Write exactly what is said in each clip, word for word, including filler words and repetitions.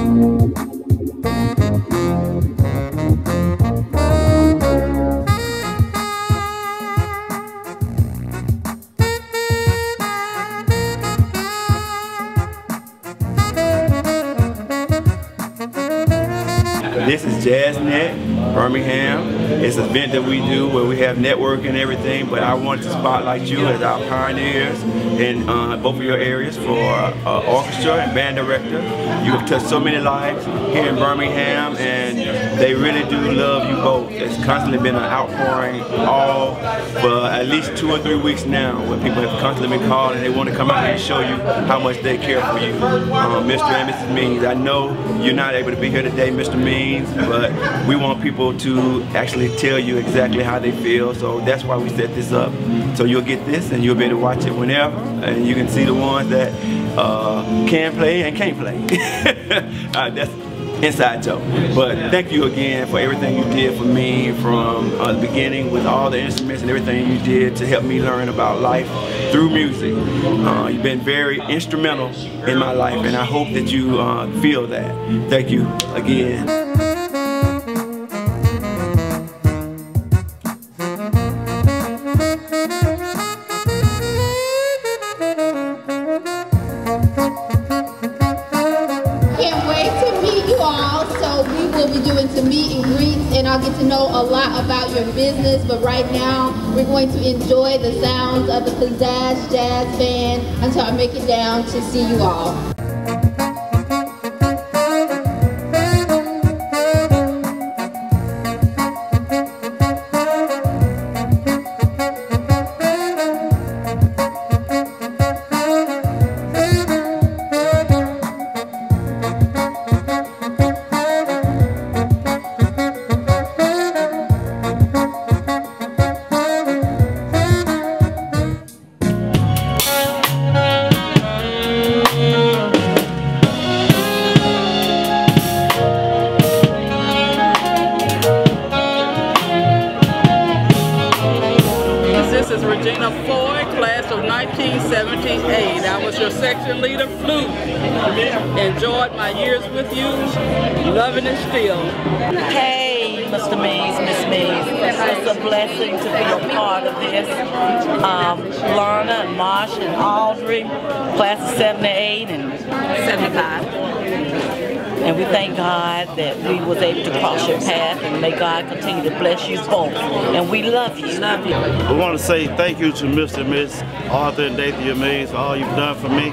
This is JazzNet Birmingham. It's an event that we do where we have network and everything, but I wanted to spotlight you as our pioneers in uh, both of your areas for uh, orchestra and band director. You have touched so many lives here in Birmingham, and they really do love you both. It's constantly been an outpouring all for at least two or three weeks now, where people have constantly been called and they want to come out and show you how much they care for you. Um, Mister and Missus Means, I know you're not able to be here today, Mister Means, but we want people to actually tell you exactly how they feel, so that's why we set this up. So you'll get this and you'll be able to watch it whenever, and you can see the ones that uh, can play and can't play. uh, that's inside joke. But thank you again for everything you did for me from uh, the beginning, with all the instruments and everything you did to help me learn about life through music. Uh, you've been very instrumental in my life, and I hope that you uh, feel that. Thank you again. Meet and greets, and I'll get to know a lot about your business, but right now we're going to enjoy the sounds of the Pizzazz Jazz Band until I make it down to see you all. This is Regina Ford, class of nineteen seventy-eight. I was your section leader, flute. Enjoyed my years with you, loving it still. Hey, Mister Means, Miss Means. It's a blessing to be a part of this. Um, Lorna and Marsh and Audrey, class of seventy-eight and seventy-five. And we thank God that we was able to cross your path, and may God continue to bless you both. And we love you. Love you. I want to say thank you to Mister and Miss Arthur and Dathia Means for all you've done for me.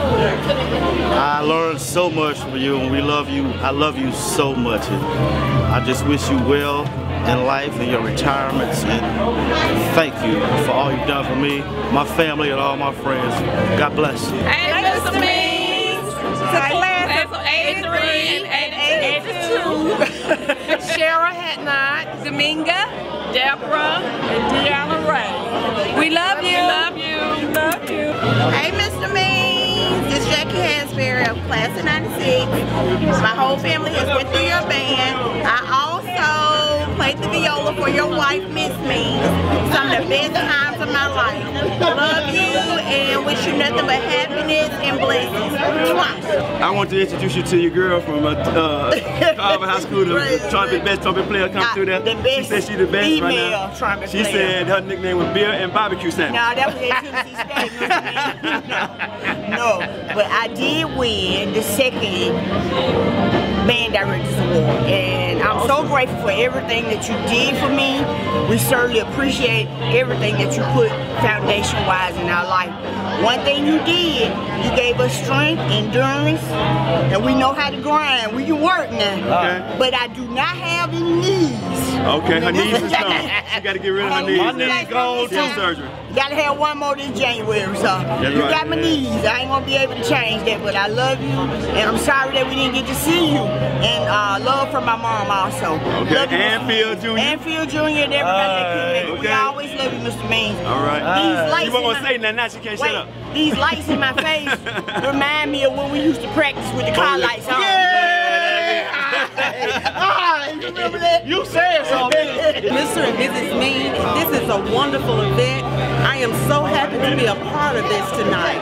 I learned so much from you, and we love you. I love you so much. And I just wish you well in life and your retirements, and thank you for all you've done for me, my family, and all my friends. God bless you. Hey, Mister Means, to class of eighty-three and eighty-two, Cheryl Hatnot, Dominga, Deborah, and Deanna Ray. We love you. We love you. We love you. Hey, Mister Means, it's Jackie Hansberry of class of ninety-six. My whole family has went through your band. I also played the viola for your wife, Miss Means. Some of the best times of my life. Love you and wish you nothing but happiness and blessings. Mwah. I want to introduce you to your girl from uh, uh, Carver High School, the right, trumpet, right. best trumpet player come uh, through there. The best she said she's the best right now. Trumpet she player. said her nickname was Beer and Barbecue Sandwich. No, that was at no, no, but I did win the second Band Directors Award, and I'm awesome. so grateful for everything that you did for me. We certainly appreciate everything that you put foundation-wise in our life. One thing you did, you gave us strength, endurance, and we know how to grind. We can work now, okay. But I do not have any knees. Okay, her knees is gone. She got to get rid of her knees. My knees gone too. Surgery. You gotta have one more this January, so That's you right, got my man. knees. I ain't gonna be able to change that, but I love you, and I'm sorry that we didn't get to see you. And uh, love from my mom also. Okay, love and Phil Junior And Phil Junior and everybody that came in. Okay. We always love you, Mister Means. All right. These uh, lights you won't my, say nothing now, she can't wait, shut up. These lights in my face remind me of when we used to practice with the car lights on. Yeah! Ah, you remember that? You said something. Mister and Missus Means, this is a wonderful event. I am so happy to be a part of this tonight.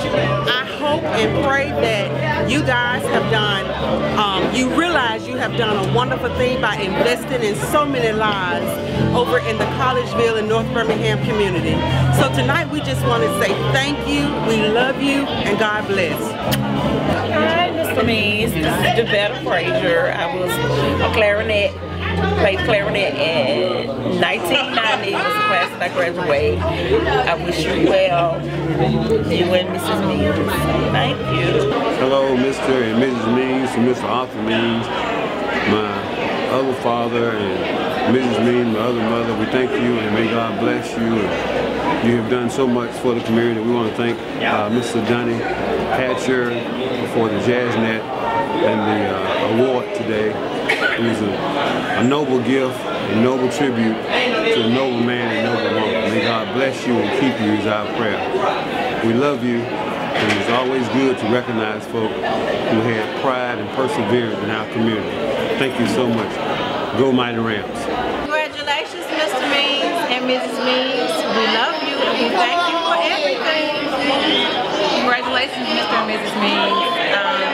I hope and pray that you guys have done, um, you realize you have done a wonderful thing by investing in so many lives over in the Collegeville and North Birmingham community. So tonight we just want to say thank you, we love you, and God bless. Hi, Mister Means. This is Devetta Frazier. I was a clarinet, played clarinet in nineteen ninety. It was the class that I graduated. I wish you well, you and Missus Means. Thank you. Hello, Mister and Missus Means, and Mister Arthur Means, my other father, and Missus Means, my other mother. We thank you, and may God bless you. And you have done so much for the community. We want to thank uh, Mister Donnie Hatcher for the JazzNet and the uh, award today. It was a, a noble gift, a noble tribute to a noble man and noble woman. May God bless you and keep you is our prayer. We love you, and it's always good to recognize folk who had pride and perseverance in our community. Thank you so much. Go Mighty Rams. Congratulations, Mister Means and Missus Means. We love you and we thank you for everything. Congratulations, Mister and Missus Means. Um,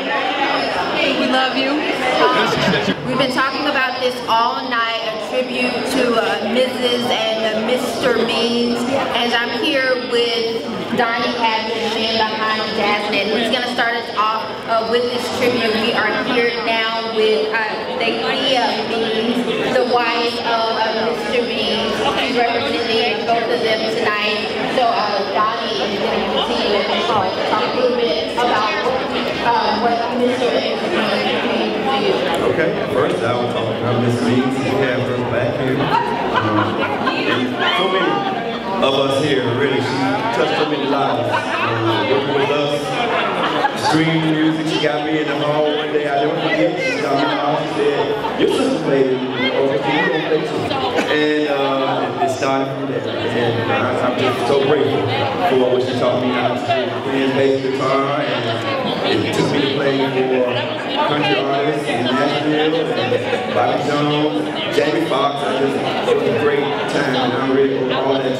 we love you. We've been talking about this all night, a tribute to uh, Missus and uh, Mister Means. And I'm here with Donnie Hatcher, the man behind JazzNet, who's going to start us off uh, with this tribute. We are here now with uh, Thea Means, the wife of uh, Mister Means. She's representing both of them tonight. So uh, Donnie is going to continue to talk a little bit about uh, what Mister and Missus Means to you. Okay, first I will talk about Miss Means. We have her back here. Um, and so many of us here, really, she touched so many lives. Um, working with us, streaming music. She got me in the hall one day. I never forget. She got me in the hall. She said, "Your sister played in the orchestra. You don't play too." And uh, it started from there. And uh, I'm just so grateful for what she taught me how to do. Playing bass guitar, and it took me to play for country artists in Nashville, and Bobby Jones, Jamie Foxx. I just, it was a great time, and I'm ready for all that.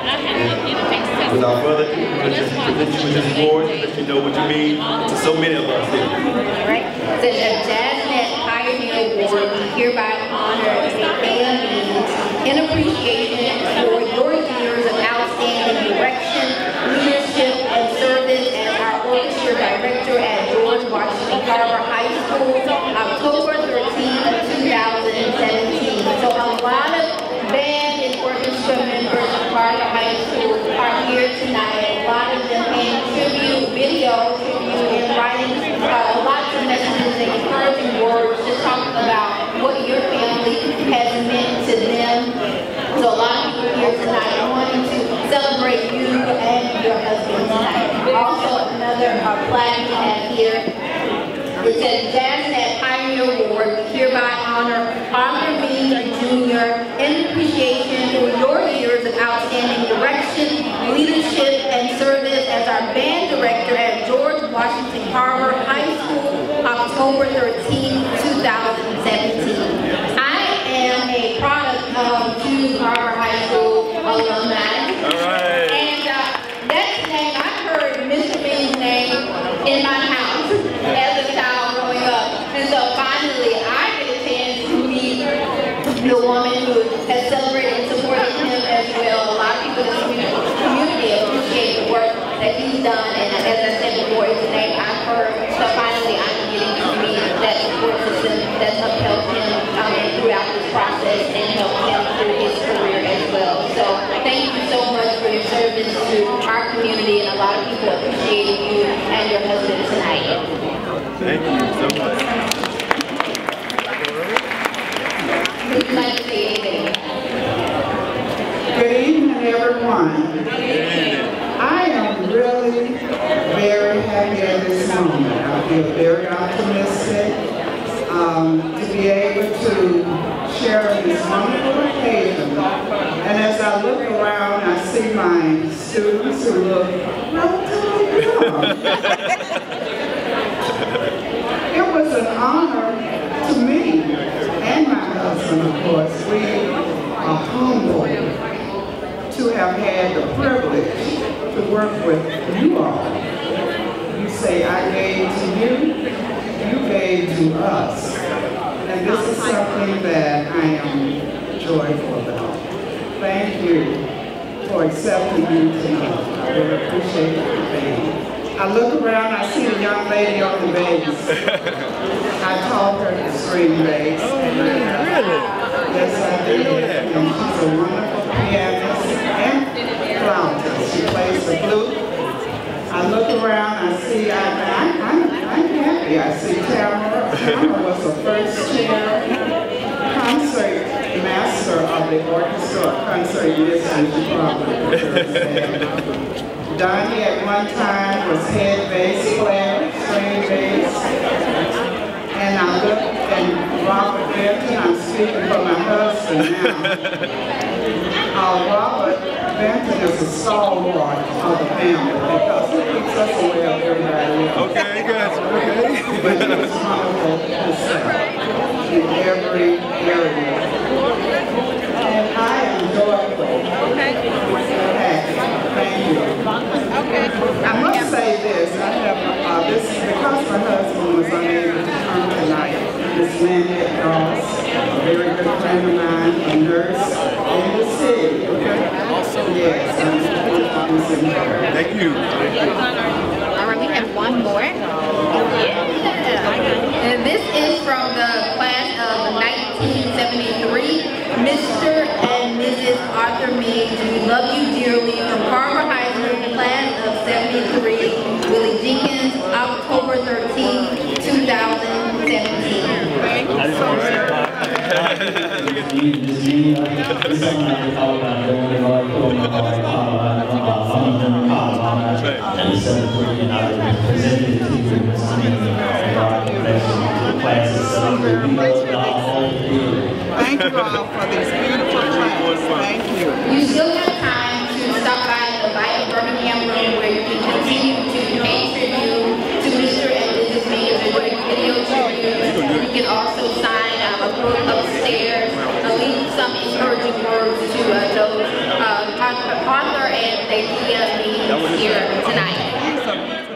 And without further ado, I'm going to just present you with this award and let you know what you mean to so many of us here. Right. The JazzNet Pioneer Award, we hereby honor Thea Means in appreciation for your years of outstanding direction, leadership, and service as our orchestra director at George Washington Carver High School, October thirteenth, two thousand seventeen. So a lot of band and orchestra members of Carver High School are here tonight. A lot of them paying tribute, video tribute, and writing uh, lots of messages and encouraging words to talk about what your family has meant to them. So a lot of people here tonight wanting to celebrate you and your husband tonight. Also another uh, plaque we have here. It says JazzNet Pioneer Award. We hereby honor Arthur Means Junior in appreciation for your years of outstanding direction, leadership, and service as our band director at George Washington Carver High School, October thirteenth, two thousand seventeen. I am a product of two Carver High School alumni. All right. And uh, that's the name, I heard Mister Means' name in my house as a child growing up. And so finally, I get a chance to meet the woman who has celebrated and supported him as well. A lot of people in the community appreciate the work that he's done. And as I said before, it's a name I've heard. So finally, I'm getting to meet that support system that's upheld him um, throughout this process and helped him through his career as well. So thank you so much for your service to our community, and a lot of people appreciate you and your husband tonight. Thank you so much. Would you like to say anything? Good evening, everyone. I am really very happy at this moment. I feel very optimistic um, to be able to share this wonderful occasion. And as I look around, I see my students who look relatively young. It was an honor to me and my husband and of course we are humbled to have had the privilege to work with you all. You say, I gave to you, you gave to us. And this is something that I am joyful about. Thank you for accepting me tonight. I really appreciate it. I look around, I see a young lady on the bass. I taught her to string bass. Oh, really? Yes, I did. And she's a wonderful pianist and flautist. She plays the flute. I look around, I see, I, I, I'm, I'm happy. I see Tamara. Tamara was the first chair concert master of the orchestra, concert musician. She probably Donnie at one time was head bass player, string bass. And I look and Robert Benton, I'm speaking for my husband now. Uh, Robert Benton is a stalwart of the family because he keeps us away of everybody else. Okay, gotcha, okay. But he was wonderful himself in every area. And I am joyful. Okay. Thank you. Okay. I must say this. I have uh, this because my husband was unable to come tonight. Miss Lynette Ross, a very good friend of mine, a nurse in the city. Okay. Also, yes. Thank you. All right, we have one more. Yeah. And this is from the class of nineteen seventy-three. Mister and Missus Arthur Meads, we love you dearly. From Carver High School, class of seventy-three. Willie Jenkins, October thirteenth, two thousand seventeen. Thank you so much. And seventy-three, and I presented it to you this evening. And God bless you. The class is celebrating. We love God all together. Thank you all for this beautiful class. Thank you. You still have time to stop by the Light Birmingham room where you can continue to pay tribute to Mister and Missus Meads and do a video tribute. You can also sign um, a book upstairs and leave some encouraging words to uh, those uh, Arthur and Dania Meads here tonight.